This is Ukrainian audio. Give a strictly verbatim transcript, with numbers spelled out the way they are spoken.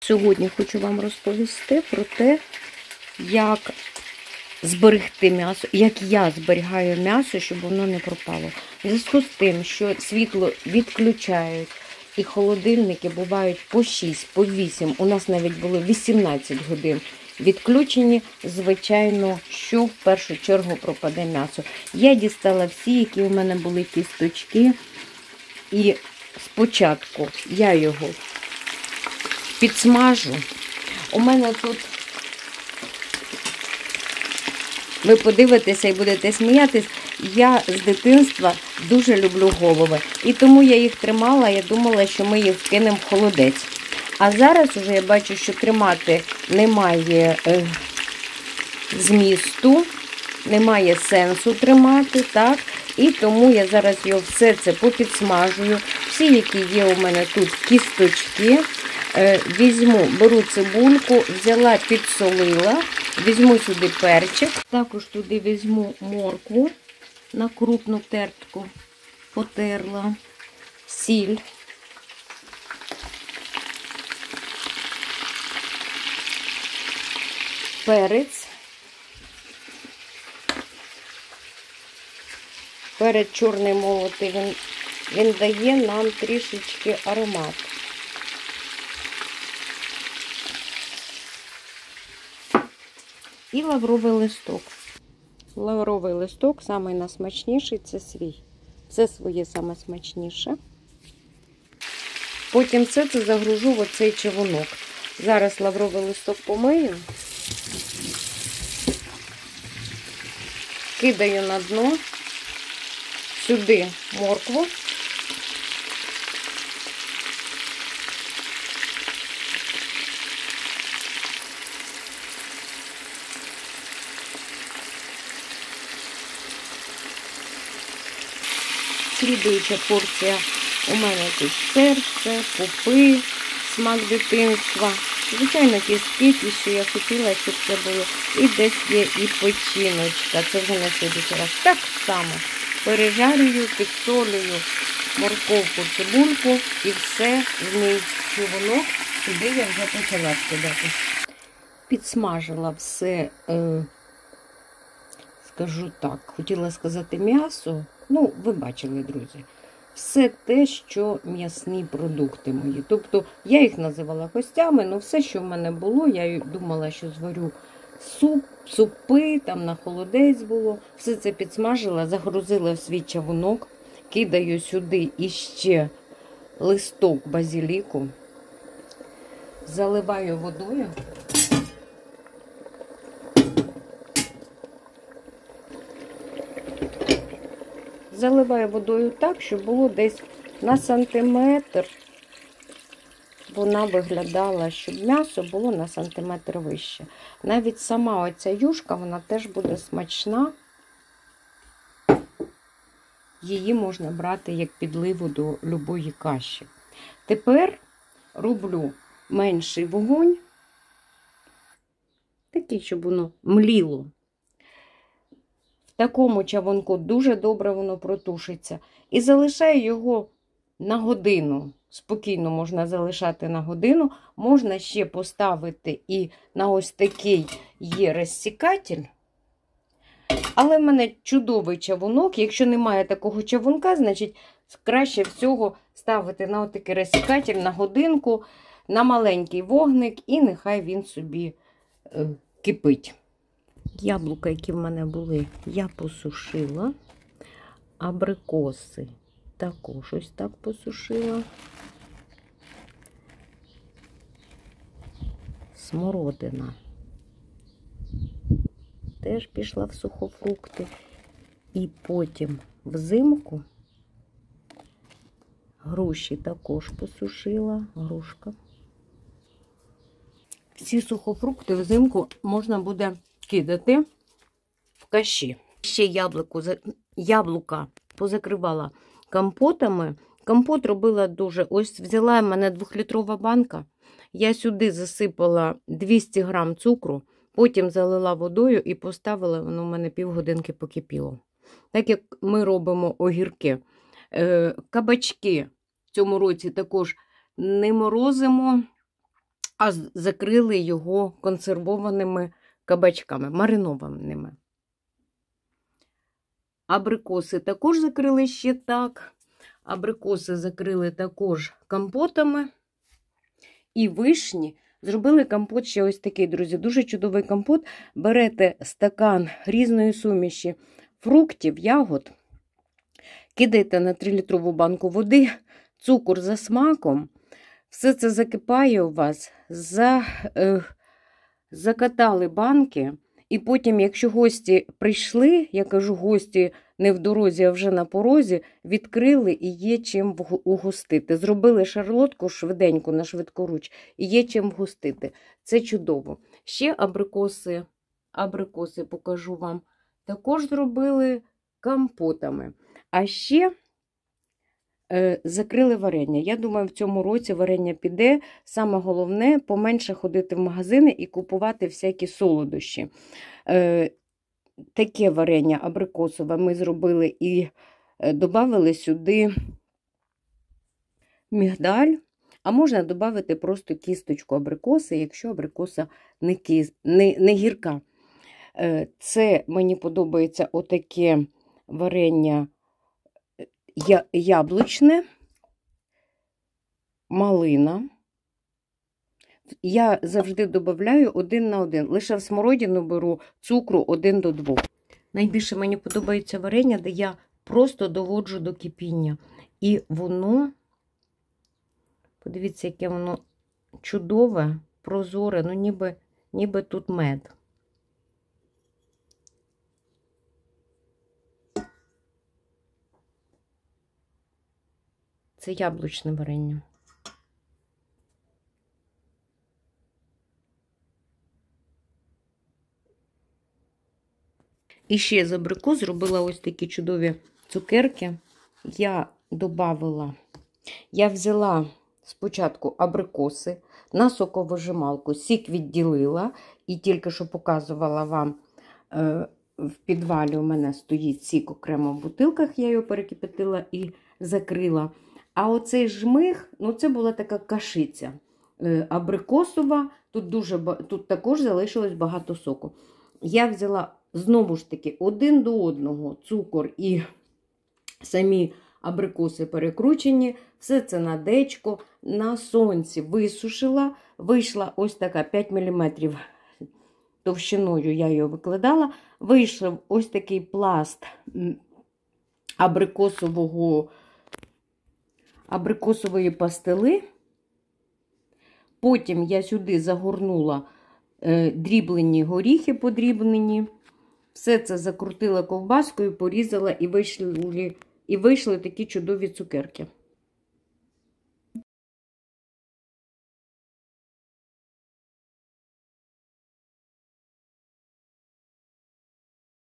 Сьогодні хочу вам розповісти про те, як зберегти м'ясо, як я зберігаю м'ясо, щоб воно не пропало. В зв'язку з тим, що світло відключають і холодильники бувають по шість, по вісім, у нас навіть було вісімнадцять годин відключені, звичайно, що в першу чергу пропаде м'ясо. Я дістала всі, які у мене були кісточки, і спочатку я його підсмажу. У мене тут, ви подивитеся і будете сміятись, я з дитинства дуже люблю голови. І тому я їх тримала, я думала, що ми їх кинемо в холодець. А зараз вже я бачу, що тримати немає е, змісту, немає сенсу тримати, так? І тому я зараз його все це попідсмажую. Всі, які є у мене тут кісточки, е, візьму, беру цибульку, взяла, підсолила, візьму сюди перчик, також туди візьму моркву на крупну тертку, потерла, сіль. Перець. Перець чорний молотий, він, він дає нам трішечки аромат. І лавровий листок. Лавровий листок, самий найсмачніший, це свій. Це своє саме смачніше. Потім все це загружу в оцей чавунок. Зараз лавровий листок помию. Кидаю на дно. Сюди моркву. Слідуюча порція у мене тут серце, пупи, смак дитинства. Звичайно, кістки, ті, що я хотіла, щоб це було. І десь є і печіночка. Це вже на слідуючий раз. Так само пережарюю, підсолюю морковку, цибульку і все в мій чавунок. Сюди я вже почала скидати. Підсмажила все, е, скажу так, хотіла сказати м'ясо. Ну, ви бачили, друзі. Все те, що м'ясні продукти мої. Тобто, я їх називала гостями, але все, що в мене було, я думала, що зварю суп, супи, там на холодець було. Все це підсмажила, загрузила в свій чавунок, кидаю сюди іще листок базиліку, заливаю водою. Заливаю водою так, щоб було десь на сантиметр. Вона виглядала, щоб м'ясо було на сантиметр вище. Навіть сама оця юшка, вона теж буде смачна. Її можна брати як підливу до любої каші. Тепер роблю менший вогонь. Такий, щоб воно мліло. В такому чавунку дуже добре воно протушиться. І залишаю його на годину. Спокійно можна залишати на годину. Можна ще поставити і на ось такий є розсікатель. Але в мене чудовий чавунок. Якщо немає такого чавунка, значить краще всього ставити на ось такий розсікатель на годинку, на маленький вогник, і нехай він собі е, кипить. Яблука, які в мене були, я посушила. Абрикоси також ось так посушила. Смородина теж пішла в сухофрукти. І потім взимку груші також посушила. Грушка. Всі сухофрукти взимку можна буде кидати в каші. Ще яблуко, яблука позакривала компотами. Компот робила дуже, ось взяла в мене двохлітрова банка. Я сюди засипала двісті грам цукру, потім залила водою і поставила, воно в мене півгодинки покипіло. Так як ми робимо огірки. Кабачки в цьому році також не морозимо, а закрили його консервованими кабачками, маринованими. Абрикоси також закрили ще так. Абрикоси закрили також компотами. І вишні зробили компот ще ось такий, друзі. Дуже чудовий компот. Берете стакан різної суміші фруктів, ягод, кидаєте на трилітрову банку води, цукор за смаком. Все це закипає у вас, за, е, закатали банки. І потім, якщо гості прийшли, я кажу, гості не в дорозі, а вже на порозі, відкрили і є чим угостити. Зробили шарлотку швиденько, на швидкоруч, і є чим вгостити. Це чудово. Ще абрикоси, абрикоси покажу вам, також зробили компотами. А ще е, закрили варення. Я думаю, в цьому році варення піде. Саме головне, поменше ходити в магазини і купувати всякі солодощі. Е, таке варення абрикосове ми зробили і е, додали сюди мігдаль. А можна додати просто кісточку абрикоси, якщо абрикоса не, кіс... не, не гірка. Е, це мені подобається отаке варення яблучне, малина. Я завжди додаю один на один. Лише в смородину беру цукру один до двох. Найбільше мені подобається варення, де я просто доводжу до кипіння. І воно, подивіться, яке воно чудове, прозоре, ну ніби, ніби тут мед. Це яблучне варення. І ще з абрикос зробила ось такі чудові цукерки. Я додавала, я взяла спочатку абрикоси на соковижималку, сік відділила і тільки що показувала вам, е, в підвалі у мене стоїть сік окремо в бутилках, я його перекипятила і закрила. А оцей жмих, ну це була така кашиця е, абрикосова, тут, дуже, тут також залишилось багато соку. Я взяла знову ж таки один до одного цукор і самі абрикоси перекручені, все це на дечко, на сонці висушила, вийшла ось така п'ять міліметрів товщиною, я її викладала, вийшов ось такий пласт абрикосового, абрикосової пастили. Потім я сюди загорнула е, дріблені горіхи подрібнені. Все це закрутила ковбаскою, порізала і вийшли, і вийшли такі чудові цукерки.